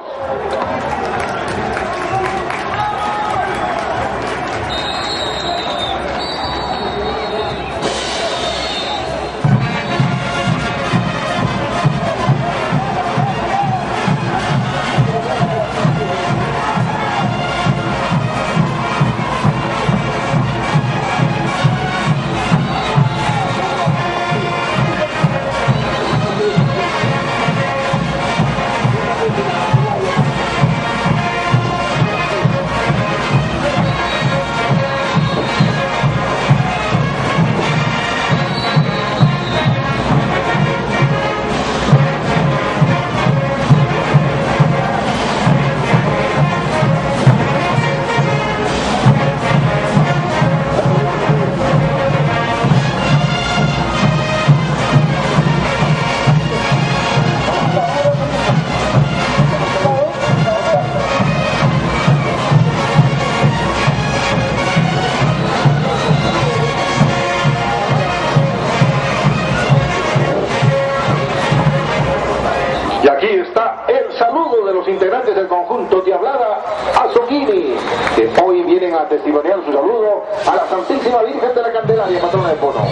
Y aquí está el saludo de los integrantes del conjunto Diablada Azoguini, que hoy vienen a testimoniar su saludo a la Santísima Virgen de la Candelaria, patrona de Pono.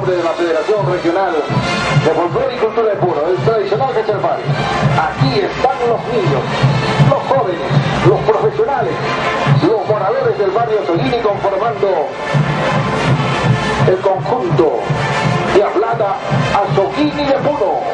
nombre de la Federación Regional de Folclore y Cultura de Puno, el tradicional Cacharpari. Aquí están los niños, los jóvenes, los profesionales, los moradores del barrio Soguini conformando el conjunto Diablada Azoguini de Puno.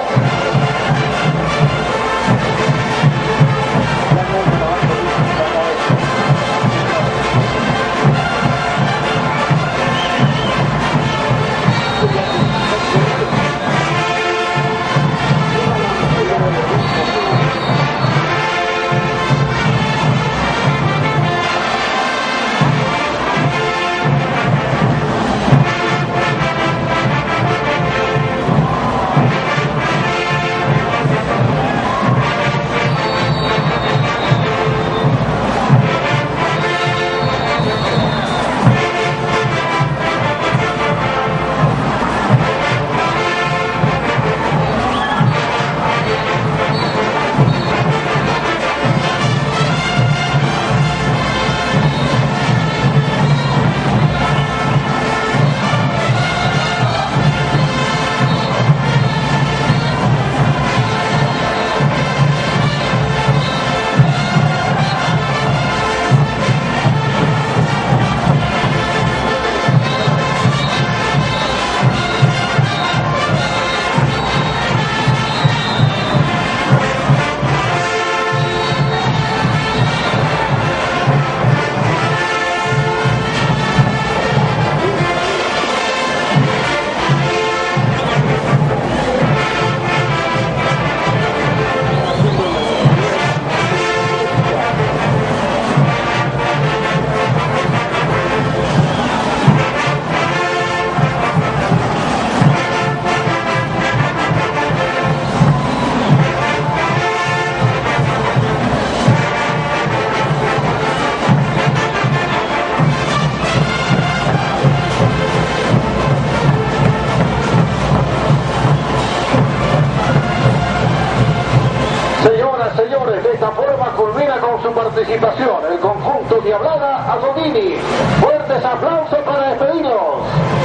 Señores, de esta forma culmina con su participación el conjunto Diablada Azoguini. Fuertes aplausos para despedirlos.